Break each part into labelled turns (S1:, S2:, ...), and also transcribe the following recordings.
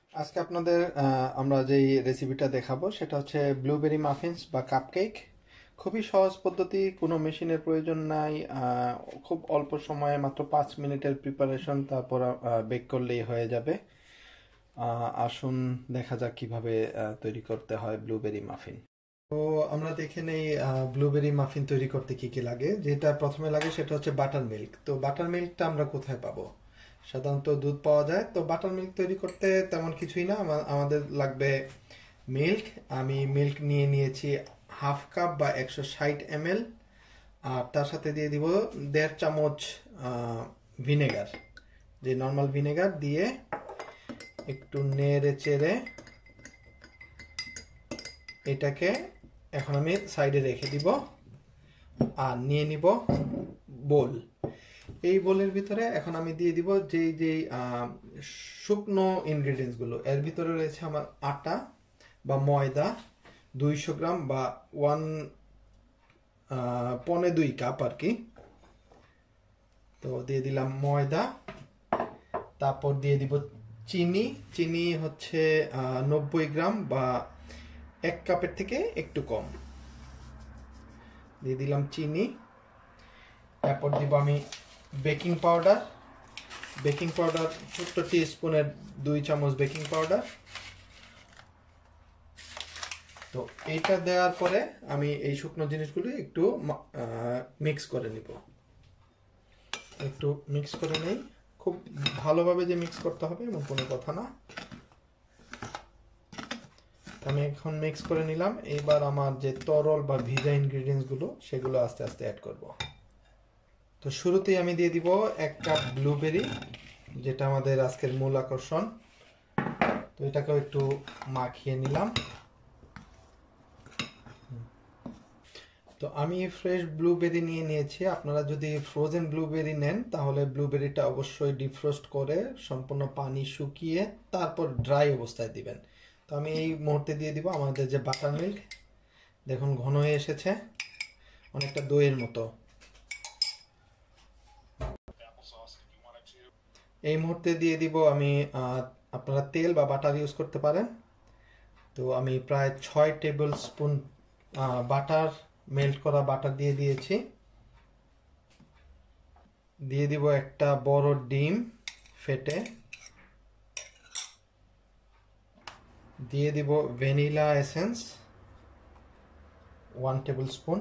S1: আজকে আপনাদের আমরা যেই রেসিপিটা দেখাবো সেটা হচ্ছে ব্লুবেরি মাফিনস বা কাপকেক। খুবই সহজ পদ্ধতি, কোনো মেশিনের প্রয়োজন নাই। খুব অল্প সময়ে মাত্র 5 মিনিটের প্রিপারেশন, তারপর বেক করলেই হয়ে যাবে। আসুন দেখা যাক কিভাবে তৈরি করতে হয় ব্লুবেরি মাফিন। তো আমরা দেখে নেই ব্লুবেরি মাফিন তৈরি করতে কি কি লাগে। যেটা প্রথমে লাগে সেটা হচ্ছে বাটার মিল্ক। তো বাটার মিল্কটা আমরা কোথায় পাবো? সাধারণত দুধ পাওয়া যায়। তো বাটার মিল্ক তৈরি করতে তেমন কিছুই না, আমাদের লাগবে মিল্ক। আমি মিল্ক নিয়ে নিয়েছি 1/2 কাপ বা 160 ml। আর তার সাথে দিয়ে দিব 1.5 চামচ ভিনেগার, যে নর্মাল ভিনেগার দিয়ে একটু নেড়ে চেড়ে এটাকে এখন আমি সাইডে রেখে দিব। আর নিয়ে নিব বোল। এই বোলের ভিতরে এখন আমি দিয়ে দিব যেই শুকনো ইনগ্রেডিয়েন্টসগুলো। এর ভিতরে রয়েছে আমার আটা বা ময়দা 200 গ্রাম বা 1.25 কাপ আর কি। তো দিয়ে দিলাম ময়দা, তারপর দিয়ে দিব চিনি। চিনি হচ্ছে 90 গ্রাম বা 1 কাপের থেকে একটু কম দিয়ে দিলাম চিনি। তারপর দিব আমি বেকিং পাউডার। বেকিং পাউডার ছোট্ট টিস্পুনের 2 চামচ বেকিং পাউডার। তো এইটা দেওয়ার পরে আমি এই শুকনো জিনিসগুলো একটু মিক্স করে নিব। একটু মিক্স করে নেই, খুব ভালোভাবে যে মিক্স করতে হবে এমন কোনো কথা না। আমি এখন মিক্স করে নিলাম। এবার আমার যে তরল বা ভিজা ইনগ্রেডিয়েন্টসগুলো সেগুলো আস্তে আস্তে অ্যাড করব। তো শুরুতেই আমি দিয়ে দিব 1 কাপ ব্লুবেরি, যেটা আমাদের আজকের মূল আকর্ষণ। তো এটাকেও একটু মাখিয়ে নিলাম। তো আমি ফ্রেশ ব্লুবেরি নিয়ে নিয়েছি। আপনারা যদি ফ্রোজেন ব্লুবেরি নেন তাহলে ব্লুবেরিটা অবশ্যই ডিফ্রোস্ট করে সম্পূর্ণ পানি শুকিয়ে তারপর ড্রাই অবস্থায় দিবেন। তো আমি এই মুহূর্তে দিয়ে দিব আমাদের যে বাটার মিল্ক। দেখুন ঘন হয়ে এসেছে, অনেকটা দইয়ের মতো। এই মুহূর্তে দিয়ে দিব আমি আপনারা তেল বা বাটার ইউজ করতে পারেন। তো আমি প্রায় 6 টেবিল স্পুন বাটার, মেল্ট করা বাটার দিয়ে দিয়েছি। দিয়ে দিব একটা বড় ডিম ফেটে। দিয়ে দিব ভ্যানিলা এসেন্স 1 টেবিল স্পুন।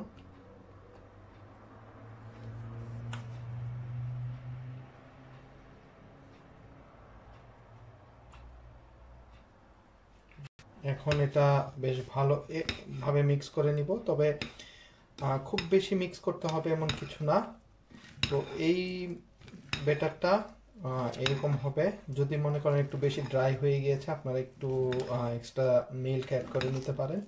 S1: এখন এটা বেশ ভালোভাবে মিক্স করে নিব। তবে খুব বেশি মিক্স করতে হবে এমন কিছু না। তো এই ব্যাটারটা এরকম হবে। যদি মনে করেন একটু বেশি ড্রাই হয়ে গিয়েছে, আপনারা একটু এক্সট্রা মিল্ক অ্যাড করে নিতে পারেন।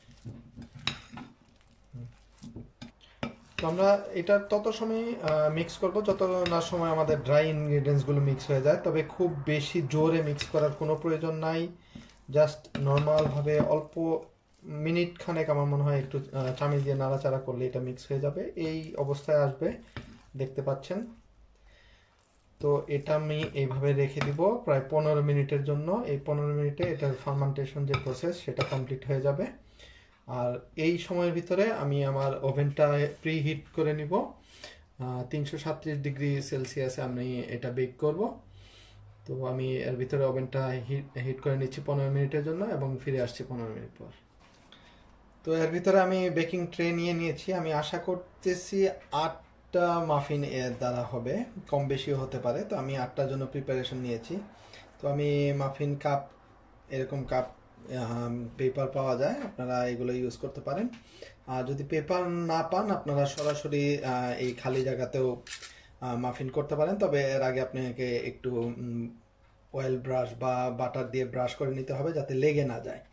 S1: তো আমরা এটা তত সময় মিক্স করব যত না সময় আমাদের ড্রাই ইনগ্রেডিয়েন্টসগুলো মিক্স হয়ে যায়। তবে খুব বেশি জোরে মিক্স করার কোনো প্রয়োজন নাই। জাস্ট নর্মালভাবে অল্প মিনিট খানেক আমার মনে হয় একটু চামিচ দিয়ে নাড়াচাড়া করলে এটা মিক্স হয়ে যাবে। এই অবস্থায় আসবে, দেখতে পাচ্ছেন। তো এটা আমি এইভাবে রেখে দিব প্রায় 15 মিনিটের জন্য। এই 15 মিনিটে এটার ফার্মেন্টেশন যে প্রসেস সেটা কমপ্লিট হয়ে যাবে। আর এই সময়ের ভিতরে আমি আমার ওভেনটা প্রিহিট করে নিব। 337 ডিগ্রি সেলসিয়াসে আমি এটা বেক করব। তো আমি এর ভিতরে ওভেনটা হিট করে নিচ্ছি 15 মিনিটের জন্য এবং ফিরে আসছি 15 মিনিট পর। তো এর ভিতরে আমি বেকিং ট্রে নিয়ে নিয়েছি। আমি আশা করতেছি 8টা মাফিন এর দ্বারা হবে, কম বেশিও হতে পারে। তো আমি 8টার জন্য প্রিপারেশন নিয়েছি। তো আমি মাফিন কাপ, এরকম কাপ পেপার পাওয়া যায়, আপনারা এগুলো ইউজ করতে পারেন। আর যদি পেপার না পান আপনারা সরাসরি এই খালি জায়গাতেও মাফিন করতে পারেন। তবে এর আগে আপনাকে একটু অয়েল ব্রাশ বা বাটার দিয়ে ব্রাশ করে নিতে হবে যাতে লেগে না যায়।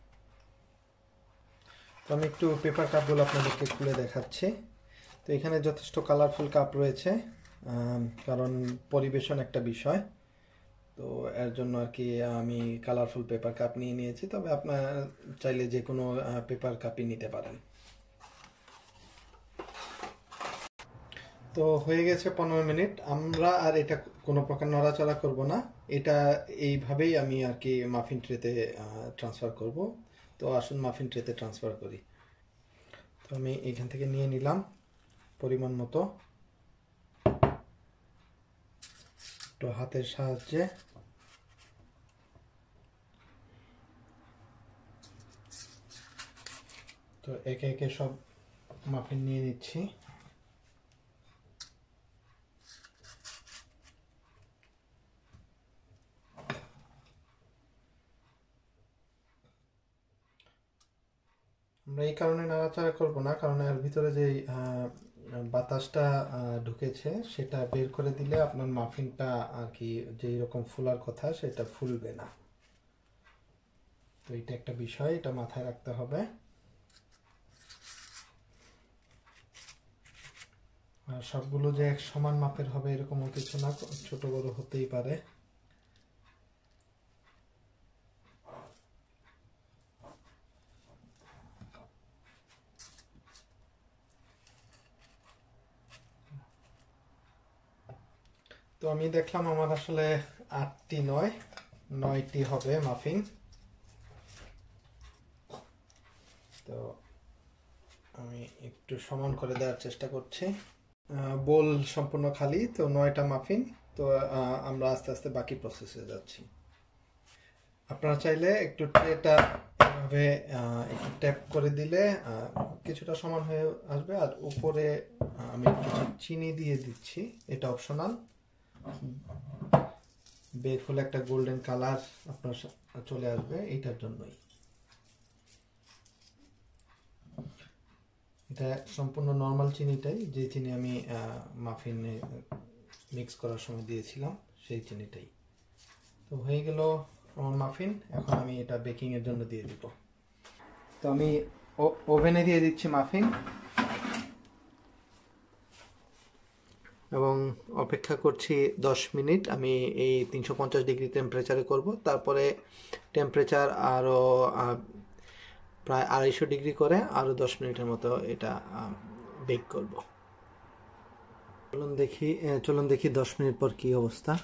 S1: তো আমি একটু পেপার কাপগুলো আপনাদেরকে খুলে দেখাচ্ছি। তো এখানে যথেষ্ট কালারফুল কাপ রয়েছে, কারণ পরিবেশন একটা বিষয়। তো এর জন্য আর কি আমি কালারফুল পেপার কাপ নিয়ে নিয়েছি। তবে আপনারা চাইলে যে কোনো পেপার কাপই নিতে পারেন। তো হয়ে গেছে 15 মিনিট। আমরা আর এটা কোনো প্রকার নড়াচড়া করব না, এটা এইভাবেই আমি আর কি মাফিন ট্রেতে ট্রান্সফার করব। তো আসুন মাফিন ট্রেতে ট্রান্সফার করি। তো আমি এখান থেকে নিয়ে নিলাম পরিমাণ মতো, তো হাতের সাহায্যে তো একে একে সব মাফিন নিয়ে নিচ্ছি। আমরা এই কারণে নাড়াচাড়া করব না, কারণ এর ভিতরে যে বাতাসটা ঢুকেছে সেটা বের করে দিলে আপনার মাফিনটা আর কি যেই রকম ফুলার কথা সেটা ফুলবে না। তো এটা একটা বিষয়, এটা মাথায় রাখতে হবে। আর সবগুলো যে এক সমান মাপের হবে এরকমও কিছু না, ছোট বড় হতেই পারে। তো আমি দেখলাম আমার আসলে 8টি নয় 9টি হবে মাফিন। তো আমি একটু সমান করে দেওয়ার চেষ্টা করছি। বোল সম্পূর্ণ খালি, তো 9টা মাফিন। তো আমরা আস্তে আস্তে বাকি প্রসেসে যাচ্ছি। আপনারা চাইলে একটু ট্রেটা এভাবে একটু ট্যাপ করে দিলে কিছুটা সমান হয়ে আসবে। আর উপরে আমি কিছু চিনি দিয়ে দিচ্ছি, এটা অপশনাল। বের হলে একটা গোল্ডেন কালার আপনার চলে আসবে, এইটার জন্যই। এটা সম্পূর্ণ নর্মাল চিনিটাই, যে চিনি আমি মাফিনে মিক্স করার সময় দিয়েছিলাম সেই চিনিটাই। তো হয়ে গেল আমার মাফিন। এখন আমি এটা বেকিং এর জন্য দিয়ে দিব। তো আমি ওভেনে দিয়ে দিচ্ছি মাফিন এবং অপেক্ষা করছি 10 মিনিট। আমি এই 350 ডিগ্রি টেম্পারেচারে করব, তারপরে টেম্পারেচার আরও প্রায় 250 ডিগ্রি করে আরও 10 মিনিটের মতো এটা বেক করব। চলুন দেখি 10 মিনিট পর কি অবস্থা।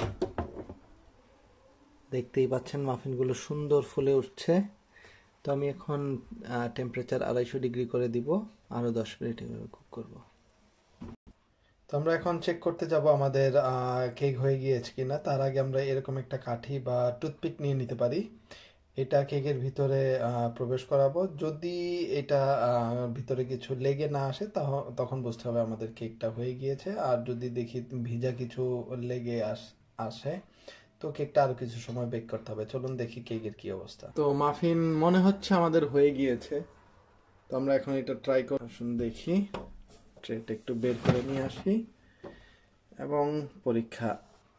S1: দেখতেই পাচ্ছেন মাফিনগুলো সুন্দর ফুলে উঠছে। তো আমি এখন টেম্পারেচার 250 ডিগ্রি করে দিব, আরও 10 মিনিট এভাবে কুক করব। তো আমরা এখন চেক করতে যাব আমাদের কেক হয়ে গিয়েছে কিনা। তার আগে আমরা এরকম একটা কাঠি বা টুথপিক নিয়ে নিতে পারি, এটা কেকের ভিতরে প্রবেশ করাবো। যদি এটা ভিতরে কিছু লেগে না আসে তখন বুঝতে হবে আমাদের কেকটা হয়ে গিয়েছে। আর যদি দেখি ভিজা কিছু লেগে আসে তো কেকটা আরো কিছু সময় বেক করতে হবে। চলুন দেখি কেকের কি অবস্থা। তো মাফিন মনে হচ্ছে আমাদের হয়ে গিয়েছে। তো আমরা এখন এটা ট্রাই করে দেখি। ট্রেটা একটু বের করে নিয়ে আসি এবং পরীক্ষা।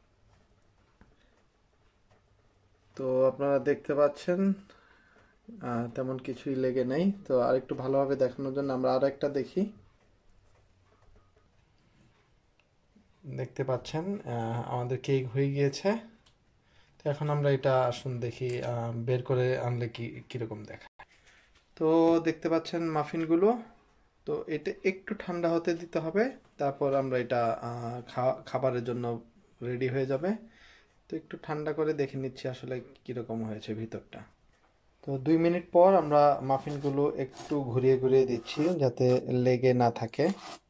S1: তো আপনারা দেখতে পাচ্ছেন তেমন কিছুই লেগে নেই। তো আরেকটু ভালোভাবে দেখানোর জন্য আমরা আরো একটা দেখি। দেখতে পাচ্ছেন আমাদের কেক হয়ে গিয়েছে। তো এখন আমরা এটা আসুন দেখি বের করে আনলে কিরকম দেখায়। তো দেখতে পাচ্ছেন মাফিনগুলো। তো এটা একটু ঠান্ডা হতে দিতে হবে, তারপর আমরা এটা খাবারের জন্য রেডি হয়ে যাবে। তো একটু ঠান্ডা করে দেখে নিচ্ছি আসলে কিরকম হয়েছে ভিতরটা। তো 2 মিনিট পর আমরা মাফিনগুলো একটু ঘুরিয়ে ঘুরিয়ে দিচ্ছি যাতে লেগে না থাকে।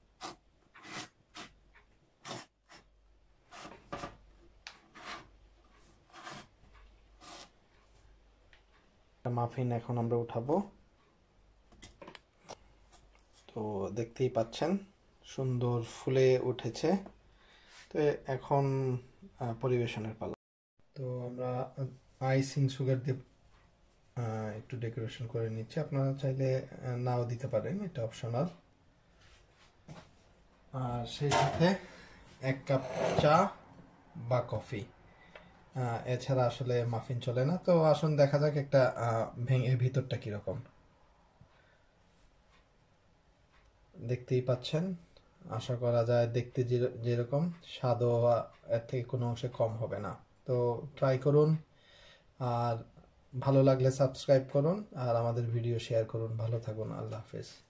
S1: মাফিন এখন আমরা উঠাবো। তো দেখতেই পাচ্ছেন সুন্দর ফুলে উঠেছে। তো এখন পরিবেশনের পালা। তো আমরা আইসিং সুগার দিয়ে একটু ডেকোরেশন করে নিচ্ছি। আপনারা চাইলে নাও দিতে পারেন, এটা অপশনাল। আর সেই সাথে 1 কাপ চা বা কফি, এছাড়া আসলে মাফিন চলে না। তো আসুন দেখা যাক একটা ভেঙে ভিতরটা কিরকম। দেখতেই পাচ্ছেন, আশা করা যায় দেখতে যেরকম স্বাদও এর থেকে কোনো অংশে কম হবে না। তো ট্রাই করুন, আর ভালো লাগলে সাবস্ক্রাইব করুন আর আমাদের ভিডিও শেয়ার করুন। ভালো থাকুন, আল্লাহ হাফেজ।